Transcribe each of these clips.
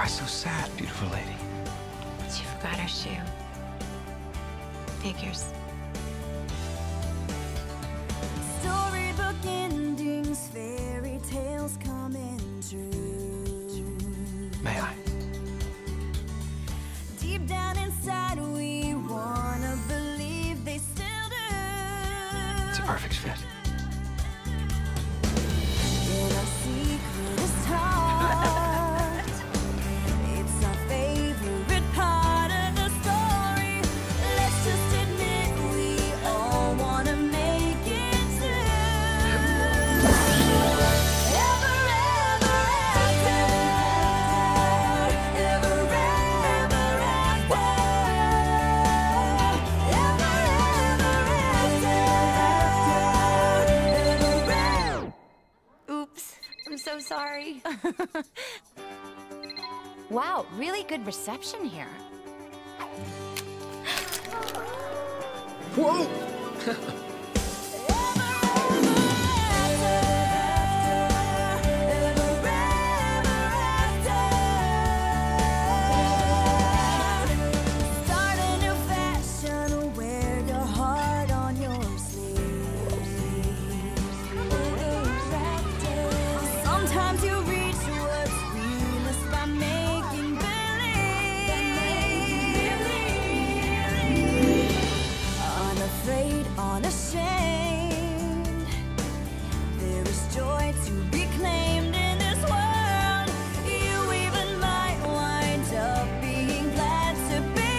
Why so sad, beautiful lady? She forgot her shoe. Figures. Storybook endings, fairy tales coming true. May I? Deep down inside, we wanna believe they still do. It's a perfect fit. In our secretest heart, it's our favorite part of the story. Let's just admit we all wanna make it too. Ever, ever after. Ever, ever after. Ever, ever after. Oops. I'm so sorry. Wow, really good reception here. Whoa! Start a new fashion, wear your heart on your sleeve. Sometimes you reach what's realest by making believe. Unafraid, unashamed, there is joy to be claimed in this world. You even might wind up being glad to be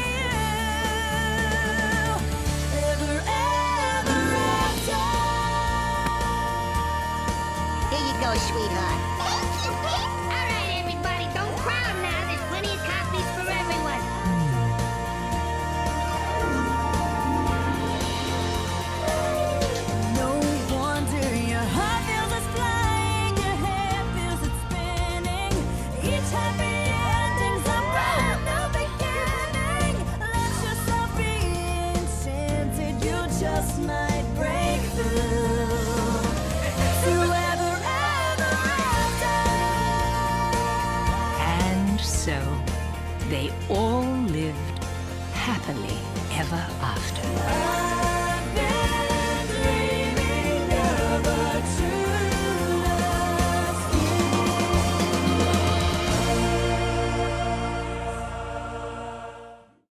you. Ever, ever after. Here you go, sweetheart. All right, everybody, don't crowd now. There's plenty of copies for everyone. No wonder your heart feels it's flying, your head feels it's spinning. Each happy ending's a brand new beginning. Let yourself be enchanted, you just might break through. To ever, ever after. And so, they all lived happily ever after.